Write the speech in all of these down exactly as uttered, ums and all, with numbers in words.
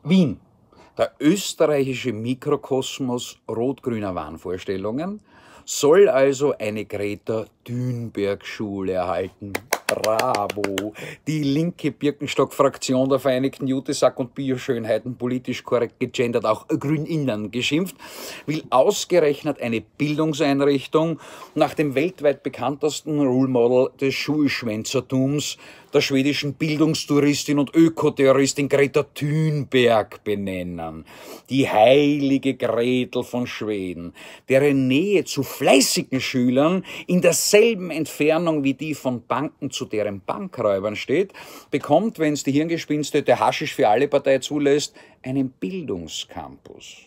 Wien, der österreichische Mikrokosmos rot-grüner Wahnvorstellungen, soll also eine Greta Thunberg-Schule erhalten. Bravo! Die linke Birkenstock-Fraktion der Vereinigten Jutesack- und Bioschönheiten, politisch korrekt gegendert, auch Grüninnen geschimpft, will ausgerechnet eine Bildungseinrichtung nach dem weltweit bekanntesten Role Model des Schulschwänzertums, der schwedischen Bildungstouristin und Ökoterroristin Greta Thunberg benennen. Die heilige Gretel von Schweden, deren Nähe zu fleißigen Schülern in derselben Entfernung wie die von Banken zu deren Bankräubern steht, bekommt, wenn es die Hirngespinste der Haschisch für alle Partei zulässt, einen Bildungscampus.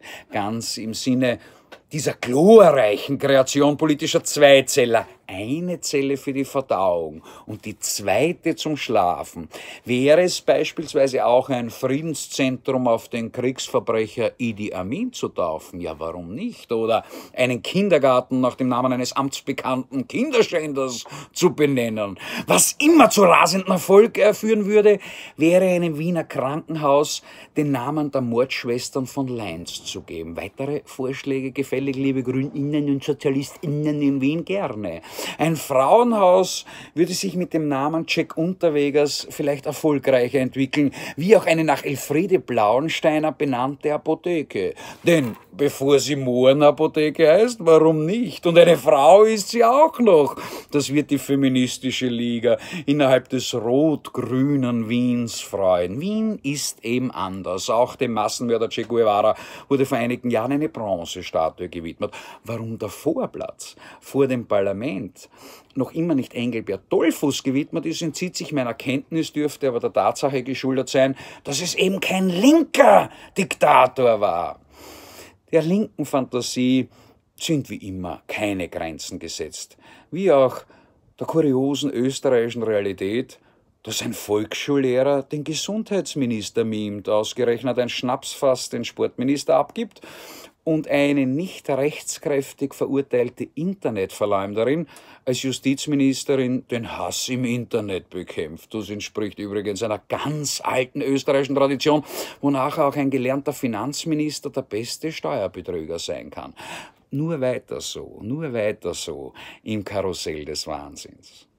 Ganz im Sinne dieser glorreichen Kreation politischer Zweizeller. Eine Zelle für die Verdauung und die zweite zum Schlafen. Wäre es beispielsweise auch ein Friedenszentrum auf den Kriegsverbrecher Idi Amin zu taufen? Ja, warum nicht? Oder einen Kindergarten nach dem Namen eines amtsbekannten Kinderschänders zu benennen? Was immer zu rasendem Erfolg führen würde, wäre einem Wiener Krankenhaus den Namen der Mordschwestern von Leins zu geben. Weitere Vorschläge gefällig, liebe Grüninnen und SozialistInnen in Wien, gerne. Ein Frauenhaus würde sich mit dem Namen Jack Unterwegers vielleicht erfolgreicher entwickeln, wie auch eine nach Elfriede Blauensteiner benannte Apotheke. Denn bevor sie Mohrenapotheke heißt, warum nicht? Und eine Frau ist sie auch noch. Das wird die feministische Liga innerhalb des rot-grünen Wiens freuen. Wien ist eben anders. Auch dem Massenmörder Che Guevara wurde vor einigen Jahren eine Bronzestatue gewidmet. Warum der Vorplatz vor dem Parlament noch immer nicht Engelbert Dollfuß gewidmet ist, entzieht sich meiner Kenntnis, dürfte aber der Tatsache geschuldet sein, dass es eben kein linker Diktator war. Der linken Fantasie sind wie immer keine Grenzen gesetzt, wie auch der kuriosen österreichischen Realität, dass ein Volksschullehrer den Gesundheitsminister mimt, ausgerechnet ein Schnapsfass den Sportminister abgibt und eine nicht rechtskräftig verurteilte Internetverleumderin als Justizministerin den Hass im Internet bekämpft. Das entspricht übrigens einer ganz alten österreichischen Tradition, wonach auch ein gelernter Finanzminister der beste Steuerbetrüger sein kann. Nur weiter so, nur weiter so im Karussell des Wahnsinns.